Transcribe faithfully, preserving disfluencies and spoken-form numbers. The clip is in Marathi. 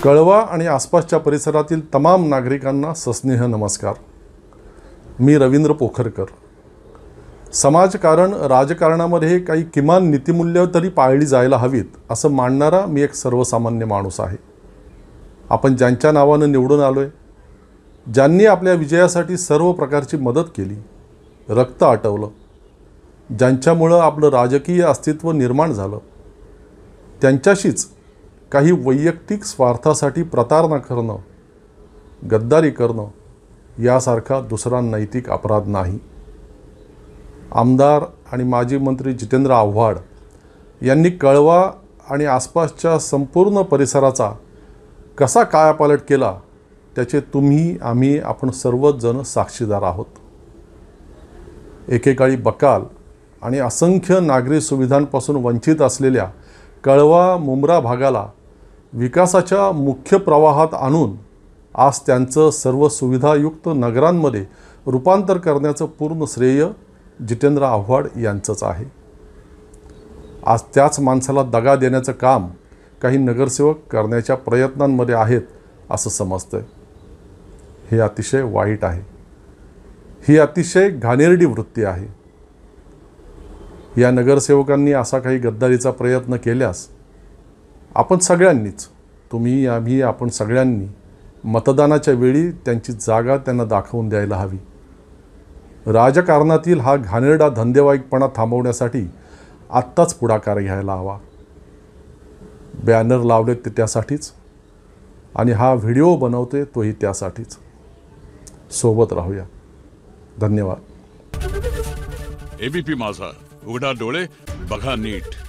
कळवा आणि आसपासच्या परिसरातील तमाम नागरिकांना सस्नेह नमस्कार. मी रवींद्र पोखरकर. समाजकारण राजकारणामध्ये काही किमान नीतिमूल्य तरी पाळली जायला हवीत असं मानणारा मी एक सर्वसामान्य माणूस आहे. आपण ज्यांच्या नावानं निवडून आलोय, ज्यांनी आपल्या विजयासाठी सर्व प्रकारची मदत केली, रक्त आटवलं, ज्यांच्यामुळं आपलं राजकीय अस्तित्व निर्माण झालं, त्यांच्याशीच काही वैयक्तिक स्वार्थासाठी प्रतारणा करणं, गद्दारी करणं यासारखा दुसरा नैतिक अपराध नाही. आमदार आणि माजी मंत्री जितेंद्र आव्हाड यांनी कळवा आणि आसपासच्या संपूर्ण परिसराचा कसा कायापालट केला त्याचे तुम्ही आम्ही आपण सर्वच जण साक्षीदार आहोत. एकेकाळी बकाल आणि असंख्य नागरी सुविधांपासून वंचित असलेल्या कळवा मुंब्रा भागाला विकासाच्या मुख्य प्रवाहात आणून आज त्यांचं सर्व सुविधायुक्त नगरांमध्ये रूपांतर करण्याचं पूर्ण श्रेय जितेंद्र आव्हाड यांचंच आहे. आज त्याच माणसाला दगा देण्याचं काम काही नगरसेवक करण्याच्या प्रयत्नांमध्ये आहेत असं समजतंय. हे अतिशय वाईट आहे. ही अतिशय घाणेरडी वृत्ती आहे. या नगरसेवकांनी असा काही गद्दारीचा प्रयत्न केल्यास आपण सगळ्यांनीच, तुम्ही आम्ही आपण सगळ्यांनी मतदानाच्या वेळी त्यांची जागा त्यांना दाखवून द्यायला हवी. राजकारणातील हा घाणेरडा धंदेवाईकपणा थांबवण्यासाठी आत्ताच पुढाकार घ्यायला हवा. बॅनर लावलेत ते त्यासाठीच आणि हा व्हिडिओ बनवते तोही त्यासाठीच. सोबत राहूया. धन्यवाद. एबीपी माझा, उघडा डोळे बघा नीट.